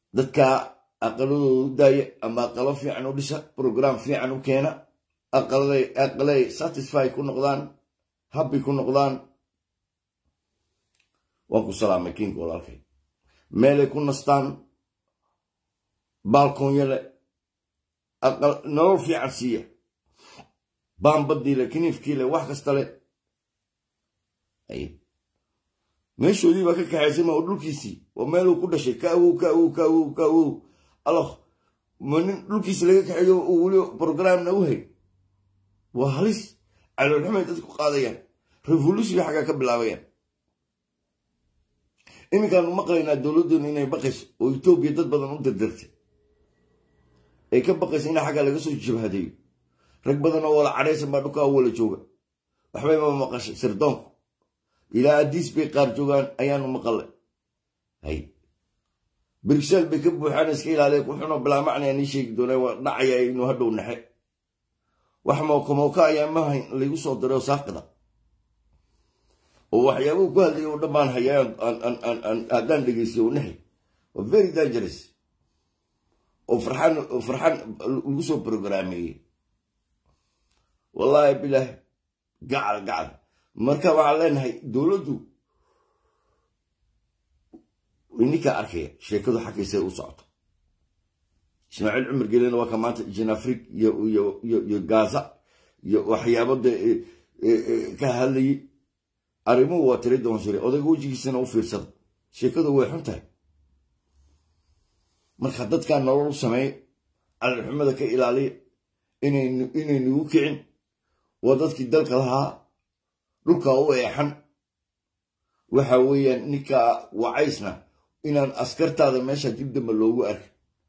dadka aqaladoodu daaya ama aqalo fiican u dhisa program fiican u keena aqalay satisfy ku noqdaan happy ku noqdaan waan ku salaamay king walaalkay meelay ku nastaan balkoonyada aqal nolol fiican siiya baambadii le kiniifkii le wax kasta le meeshoodii baa ka kaxaysay ma dhulkiisii waa meeluu ku dhashay ka awow allah ma nin dhulkiisi laga kaxeeyo uu weli programna u hay waa halis caloolxumay dadku qaadayaan revolution xaggaa ka bilaabayaan iminkaanu maqlaynaa dowladdeenu inay baqayso oo etoobiya dad badan u dardartay ay ka baqayso in xagga laga soo jabhadeeyo rag badan oo wala cadhaysan baa dhulkaa wala jooga waxbay ma maqashay sirdoonku ilaa adiis bay qaar joogaan ayaanu maqalay hay بريكسل بيكبو حانس كيل عليك وحنا بلا معنى نيشيك دونا ودعيا إنه هدو نحي وحماكم وكايا ما اللي يوصل درو ساقطة وحيابو قال لي ودمان هيا أن أدان دقيسي ونحي وفيري دانجرس وفرحان الوصول بروغرامي والله بالله قاعد مركب علينا هي دولدو وينيكا أركي شيكو حكي سير وصعته إسماعيل عمر قال لنا وكمان جنافريك يا غازا وحيابد كهالي أريمو وتريد ونشري أو ده جوجي سنة وفيرسد شيكو ده ويحنته مرخدت كان نور سماي على الحمد كإلى علي إني نوكعن وضدك الدلك لها لوكا هو يحن وحويا نكا وعيسنا إن أسكرت هذا ماشى جدا من اللوجو أرك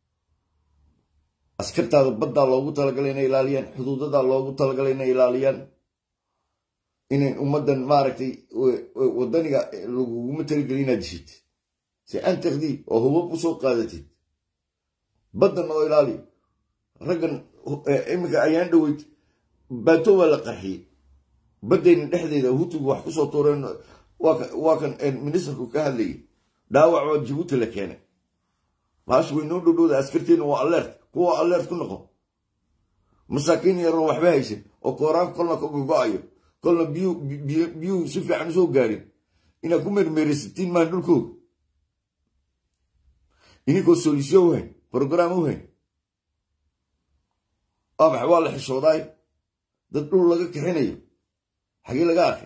أسكرت هذا بدأ اللوجو تلقى لنا إلاليان حدود هذا اللوجو تلقى لنا إلاليان إن أمدا ماركتي ودنيا اللوجو متلقى لنا دشيت سأنت خدي وهو بسوق قادتي بدأ ما إلالي رجل إمك أيام دويت باتوا ولا قحي بدأ نحدي إذا هو تبغى حكوسة طورين وكان منسكو كهلي داوع وجبوت لك هنا باش وينودو دو اسكرتين والرت هو الرت كنقو مساكين يروح بايش وقران كلنا كوغايو كلنا بيو سفي عن سو غاري إنا كومر مرستين ما دولكو إنيكو سوليسيون وين بروغرام وين حوالي حشوداي ددول لغا كخينيو حقي لغا اخي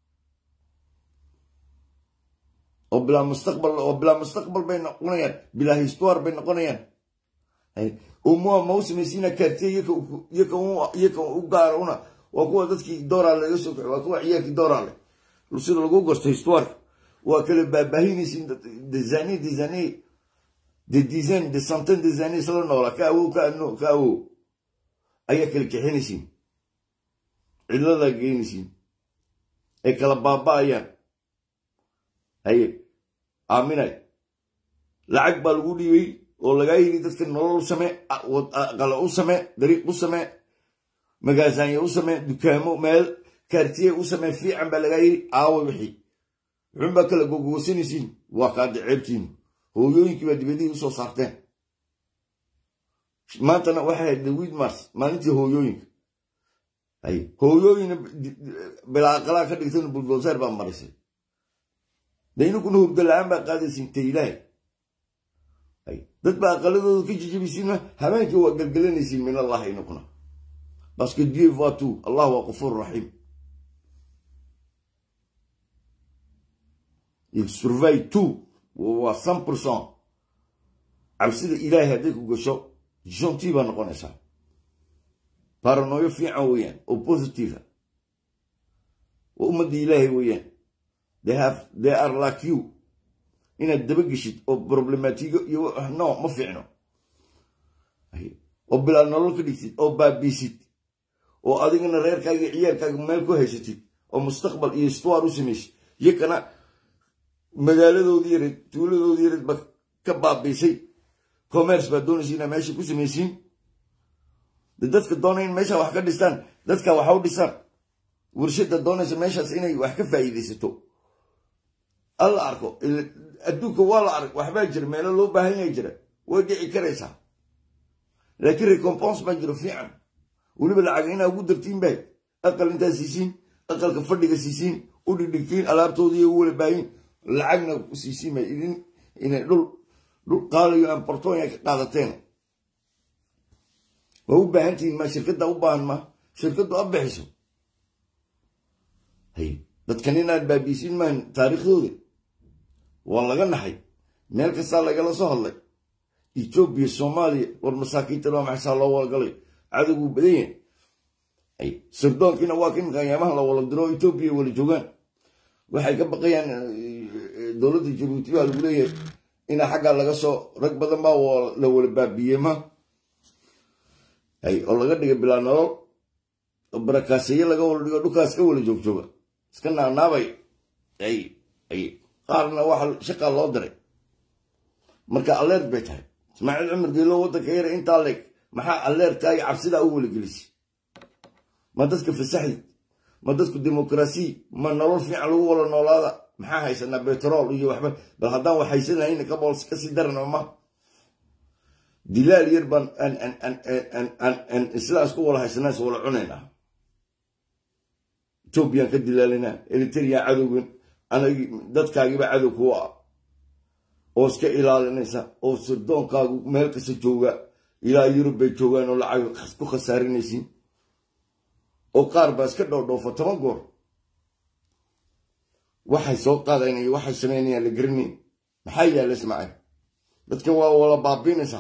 وبلا مستقبل بين قنيان بلا هيستوار بين قنيان هاي ومو موسم سينا كارتي يكو وقارونا وكو ددكي دور على يوسف وكو عياكي دور على لسيد لغو غوست هيستوار وكل باهيني سين دي سنتين دي زاني سلون ولا كاو اياكل كحيني سين علا لاقيني سين اكلا بابا ايان هاي آمناي لعق بالغودي وي ولغاي دتك نولو سمي قلعو سمي طريق سمي مغازان سمي دكامو ميل كارتيه سمي في عم بلغاي عاوي وحي عم كلا غوغوسينيسين وقاد عيبتين هويوينكي بدي سو صارتين ما تنا واحد دويد مارس ما انت هويوينك هاي هويوين بلا قلا كدغتن بولدوزر با مرسي دينو كنو بدلعان بقى قادة سنتيلاي أي دد بقى قلدو كي جيجي سينا همانك هو قلقلني سين من الله ينقنا بس كديو فاتو الله هو غفور رحيم يسرفاي تو وهو 100% عبسيد إلهي هديك وقشو جونتي بانقنا سا بارانويو في عويان وبوزيتيفا وأمد إلهي ويان they are like you إن الدبقشت أو بروبلماتيك no ما فيعنو أو بلا نلوك ديكت أو بابيست أو أدينا غير كاي عيال كاي مالكو هيشتي أو مستقبل يستوار وسميش يكنا مجال ديرت تولد ديرت بكبابيسي كوميرس بدون سينا ماشي كوسميسين دتك الدونين ماشي وحكا دستان دتك وحاول دستان ورشد الدونين ماشي سيني وحكا فايديستو الله أركو الدوك والله أرك وحبا يجري ما له باهي يجري ودي كريسة لكن ريكومبونس ما جرو في عن ولبا العقينا ودرتين باي أقل انتا سيسين أقل كفردك سيسين ودكتين ألابتو دي أول باين العقنا سيسين ما إن دول قالوا يو أمبرتون يا قادتين وهو باهنتين ما شركة أوبان ما شركة أب بحسو هي dadkanina albaabiisiin maan taariikhdooda waa laga naxay meel kasta lagala soo hadlay Ethiopia Soomaaliya war masaakiinta loo maxaa loo walgalay cadawgu badan yahay ay sirdoonkiina waa kin qiyaamaha la wala diro Ethiopia wala joogan waxay ka baqayaan dawladda Djibouti waa lagu leeyahay in xagga laga soo rag badan baa la wala baabiyema ay oo laga dhigay bilaano barakaasiye laga wala dhigo dhukaas ka wala jooga iskana naabay ay qaarna waxa shaqa loo diray marka alert bay tahay Ismaaciil Cumar Geelo wadanka yar inta leeg maxaa alert ay cabsida u wala gelisay ma dadka fasaxay ma dadku dimuqraasi ma nolol fiican lagu wala noolaada maxaa haysanaa petrol iyo waxba bal haddaan wax haysanayna ka bool ka sii darno ma dilaal yarban an islaas ku wala haysanaa wala cunayna Ethiopia ka dilaalina Eritrea cadowgan anaga dadkaagiba cadow ku ah oo iska ilaalinaysa oo sirdoonkaagu meel kasta jooga ilaa Yurub bay joogaan oo lacag ku khasaarinaysiin oo qaar baa iska dhoofo 10 goor waxay soo qaadaynay waxay sameynayaan la garnay maxay yaal ismaaciil dadkan waa wala baabinaysa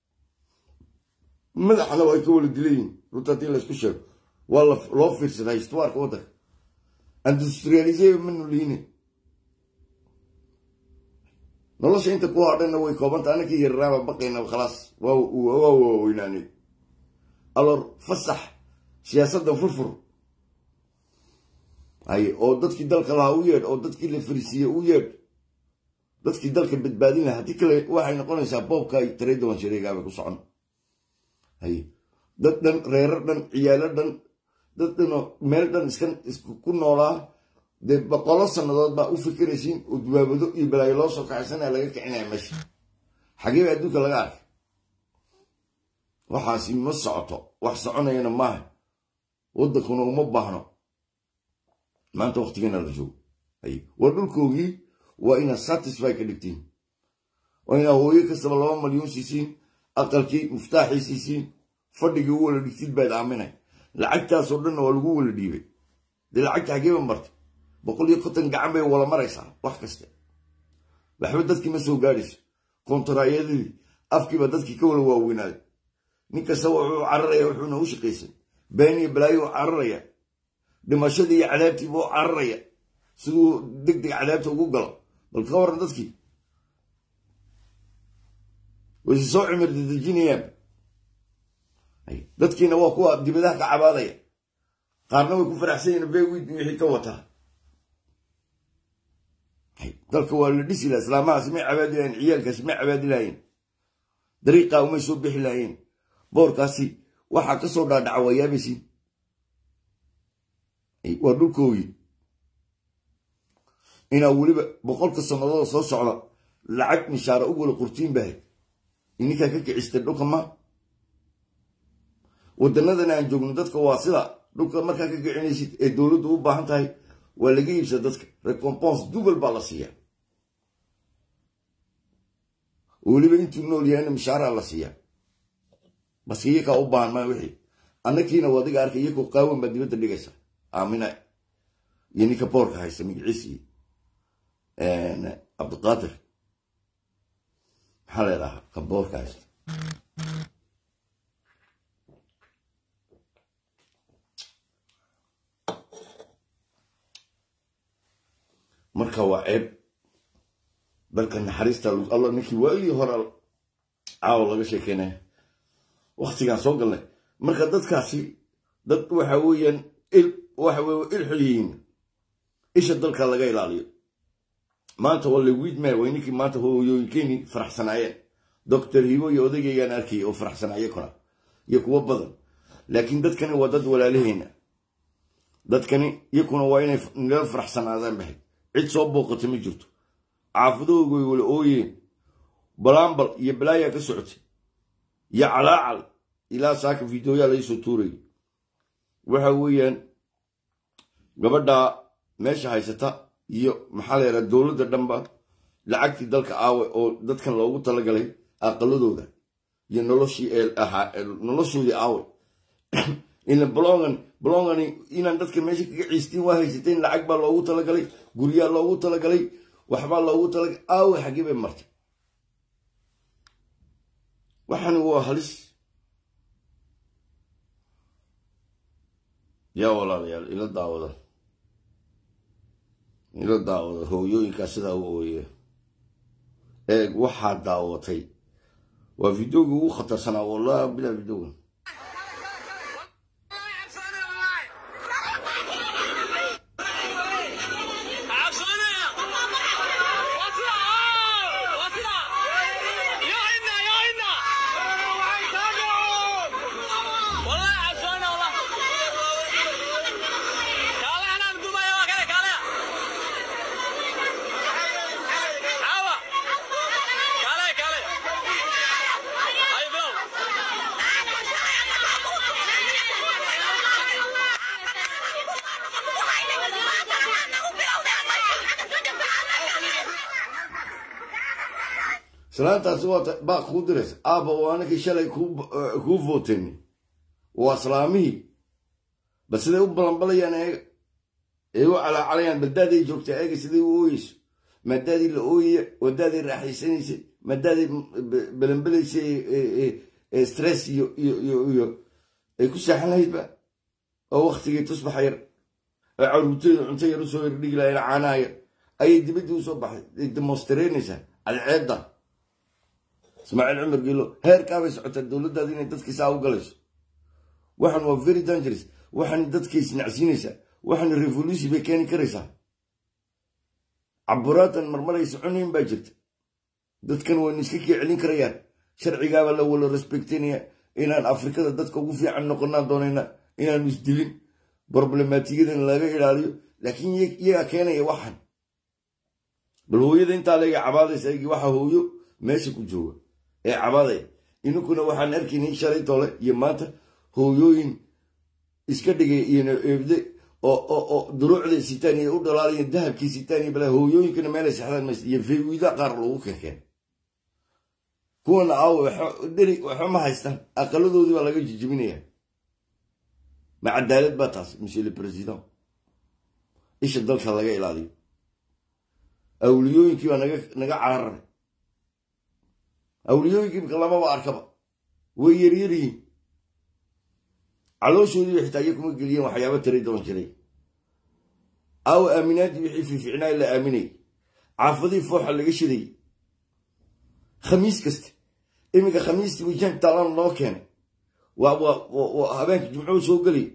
madaxna way ka wala dilayeen runtii la isku sheego wala loo fiirsaday istuarka wadanka industrialisé منو ليني nolosha inta ku hadhana way koobanta anaka yarraaba baqayna khalaas waa inaani alor fasax siyaasadda furfur ay oo dadkii dalka lahaa u yeedh oo dadkii la fariisiiyey u yeedh dadkii dalka badbaadin lahaa haddii kale waxay noqonaysaa boobka ay taray doon shareegaaba ku socon ay dad dhan reerar dhan ciyaalo dhan dadno meel dhan isku noolaa de boqolo sanadood baa u fikiraysiin oo duwaabado iyo balaayo loo soo kaxaysanaya laga kicinaya meesha xagee adduunka laga arkay waxaasi ma socoto wax soconayana maaha wadankuna uma baahno maanta waqtigeena la joogo waa dhulkoogii waa inaad satisfy ka dhigtiin waa inaad hooyo kastaba 2 malyan siisiin aqalkii muftaaxii siisiin fadhigii u wala dhigtid baad aaminay lacagtaasoo dhan waa lagu wala dhiibay de lacagta xageeba martay 150 gacan bay wala maraysaa wax kasta waxba dadkii ma soo gaadhayso kontraayadii afkiiba dadkii ka wala waaweynaaday ninkasta wuxuu cararaya wuxuuna u shaqaysan been iyo balaayo cararaya dhimashadii iyo cadaabtii buu cararaya siduu degdeg cadaabta ugu galo bal ka waran dadkii way soo cimir dadajinayaan dadkiina waa kuwa dibadaha ka cabaadaya qaarna way ku faraxsan yihiin beewid wixii ka wataa dalka waa la dhisi lahaa islaamaha samee cabaadilayeen ciyaalka samee cabaadilayeen dariiqa uma soo bixi lahayn boorkaasi waxa ka soo dhaadhaca wayaabaysi waa dhulkoogii ina waliba 100 sanadood soo socda lacag mishaar ugu wala qurtiin baa ininka ka kicista dhulka ma wadanadan aan joogno dadka waa sida dhulka marka ka kicinaysid ee dawladdu u baahan tahay waa laga iibsada dadka recompense double baa la siiyaa waliba intuu nool yahay mishaara la siiyaa bas iyaga u baahan ma wixii annakiina wadiga arkay iyagu qaawan baa dibadda dhigaysa aamina yani ka boorka haysta magiciisi Abdulqaadir maxaa la yidhaahdaa ka boorka haysta marka waa ceeb dalka naxariista Allah ninkii waagii hore caaw laga sheekeynay waqtigan soo galnay marka dadkaasi dad waxa weeyaan waxa weeye xiliin isha dalka laga ilaaliyo maanta wali wiidmay wayninkii maanta hooyooyinkeeni faraxsanaayeen doctor hibo iyo odagayaan arkay oo faraxsanaayay kuna iyo kuwa badan laakiin dadkani waa dad walaalaheena dadkani yakuna waa inay nala faraxsanaadaan bahay cid soo booqatay ma jirto caafadoogu wala ooyeen بلامبل يبلايا كسعت يا علاعل إلى ساك فيديويا ليسو توري وحويا قبدا ماشي هايستا يو محل الدولة الدنبا لعقتي دلك آوي أو دد كان لوغو تلقالي أقلدو ده نلوشي دي آوي إن بلونغاني إن دد كان ماشي كعيستين وهايستين لعقبا لوغو تلقالي قريا لوغو تلقالي وحبا لوغو تلقالي آوي حقيبه مرت وحن هو هلس يا والله يا إلى الدعوة هو يوينكا سدا هو waxaa daawatay waa fiidiyowga ugu khatarsanaa wallahi bila fiidiyowga سلامتها سوات باق خودرس أبا وأنا كشلي كوفوتني وأسلامي بس ده أبلان بلي أنا إيوه على بدادي جوكت أجي سدي ويش مدادي الأوية ودادي راح يسنيس مدادي بلنبلي شيء ستريس يو كوش حنا يبقى أو وقت جي تصبح ير عروتين عنتي رسول الرجل إلى عناية أي دبدي وصبح ديمونسترينيسا على العدة اسماعيل عمر قال له هير كابي سعوت الدولة دادين دادكي ساو قلش وحن هو فيري دانجريس وحن دادكي سنعسينيسا وحن الريفولوسي بكاني كريسا عبورات المرمرة يسعونين باجرت دادكن ونسكيكي علين كريان شرعي قابل الأول رسبكتينيا إنان أفريقيا دادكو وفي عن نقلنا دونينا إنان مسدلين بروبلماتيكي دين لاغا إلاليو لكن يا كان يوحن بالهوية دين تالي عبادة سيكي وحا هويو ماشي كجوا عبادة إنه كنا وحن أركيني شري طالع يماته هويوين إسكدجي يبدأ أو دروع للستاني أو دولاري الذهب كي ستاني بلا هويوين كنا ماله سحران مس يفي ويدا قارلو كان كون أو دري وحما هيستان أقلوا ذودي ولا جي جمينية مع الدالة بطاس مش البريزيدان إيش الدول خلاص جاي لادي أوليوين كي نجا عرر أوليوين كي بكلامه وأركبه ويريري على شو يحتاجكم الجليين وحياة تريدون شري أو أمينات يحفي في عناية إلا أميني عفضي فوح اللي قشري خميس كست إمك خميس وجن طلعنا نوكين وهبانك جمعوا سوق لي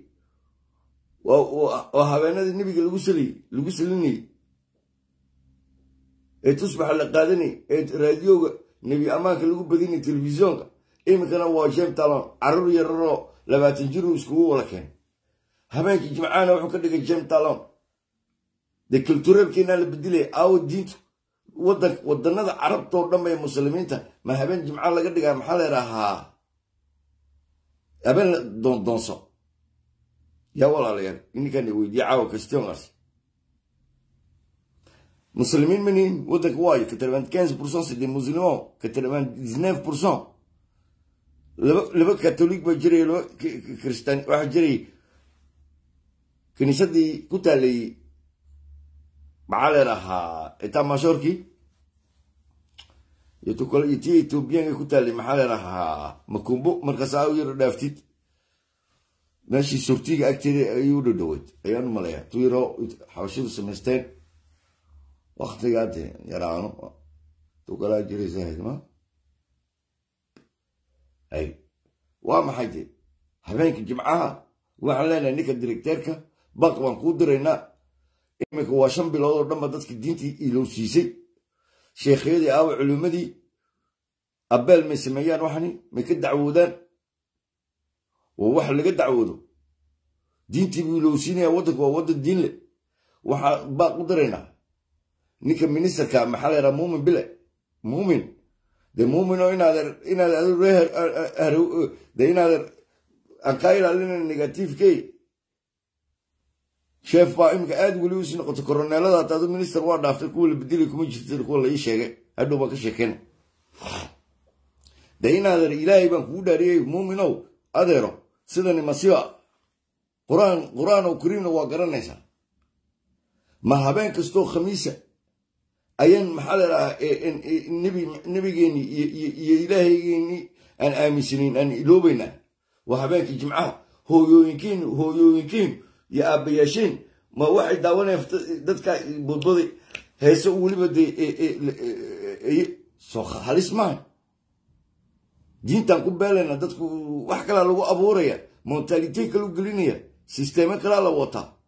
وهبانا النبي لقسلني تصبح اللي قادني راديو نبي أماك اللي بديني تلفزيون إمك أنا واجم طلعنا عرور يررو لما تنجروا سكوه ولا كان هبانك جمعانا وحكا ديك الجيم طالون دي كالتورة بكينا اللي بديلي أو الدين ودنا ذا عرب طور لما المسلمين ما هبان جمعان لقد ديك محالي راها هبان دونسو يا والله ليان إني كان يويدي عاو كستيون غاس مسلمين منين ودك واي كتربان 15% سي دي مسلمون كتربان 19% لبا كاثوليك بجري لو كريستيان واحد جري كنيسة دي كتالي معالي راها إتا ماشوركي يتوكل يتي بيان كتالي محالي راها مكومبو مركزاوي ردافتيت ماشي سورتيك أكتيري يودو دويت أيان ملايا تويرو حوشيو سمستين وقت قاتي يرانو توكلا جري زاهد ما أي وما حاجة هبانك جمعها وعلينا إنك الديركتيركا بقوان قدرنا إمك هو شن بلاد لما دتك دينتي إلو سيسي شيخيدي أو علومدي أبال من سميان وحني مك دعودان وواحد اللي قد دعوده دينتي بيلو سيني ودك وود الدين لي وح بق قدرنا نك منسك محل رموم بلا مؤمن de muumino inaad adu de inaad aan kaa ilaalina negatiifkey sheef baa imika aad weli usii noqoto koroneelada hata adu minister waa dhaaftay kuwa la bedeli kuma jirta kuwa la ii sheegay hadhow baa ka sheekeen de inaad ilaahay baan kugu dhaariyey muuminow adeero sidani masiba quraan oo kariimna waa garanaysaa ma habeen kastoo khamiisa ayaan maxaa ladhahaa nebigeeni iyo ilaahaygeeni aan aaminsanayn aan iloobaynaa waa habeenkii jimcaha hooyooyinkiin iyo aabbayaasheen ma waxay daawanayaan dadka bodbaday heese weliba dee soo halis maaha diintaan ku beelayna dadku wax kalaa lagu abuuraya montalitey kalu gelinaya sisteeme kalaa la wataa